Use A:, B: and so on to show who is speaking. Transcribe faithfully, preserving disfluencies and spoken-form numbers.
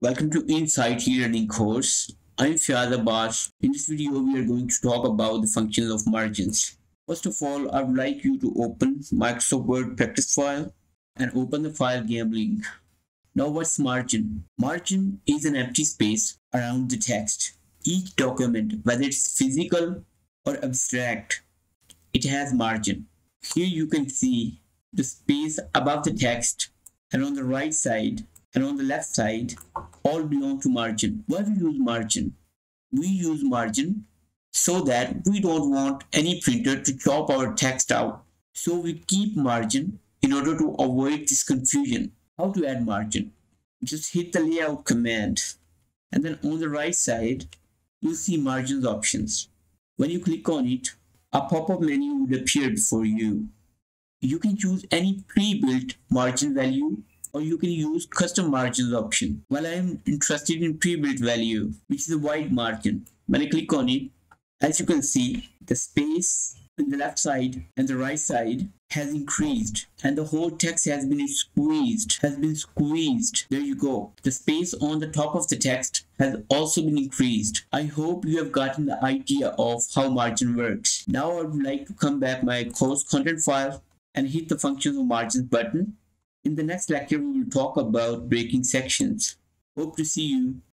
A: Welcome to Insight E-Learning course. I'm Fiaz Abbas. In this video, we are going to talk about the functions of margins. First of all, I would like you to open Microsoft Word practice file and open the file gambling. Now what's margin? Margin is an empty space around the text. Each document, whether it's physical or abstract, it has margin. Here you can see the space above the text, and on the right side and on the left side all belong to margin. Why we use margin? We use margin so that we don't want any printer to chop our text out. So we keep margin in order to avoid this confusion. How to add margin? Just hit the layout command, and then on the right side you'll see margins options. When you click on it, a pop-up menu would appear before you. You can choose any pre-built margin value, or you can use custom margins option. Well, I am interested in pre-built value, which is a wide margin. When I click on it, as you can see, the space on the left side and the right side has increased, and the whole text has been squeezed, has been squeezed. There you go. The space on the top of the text has also been increased. I hope you have gotten the idea of how margin works. Now I would like to come back my course content file and hit the functions of margins button. In the next lecture, we will talk about breaking sections. Hope to see you.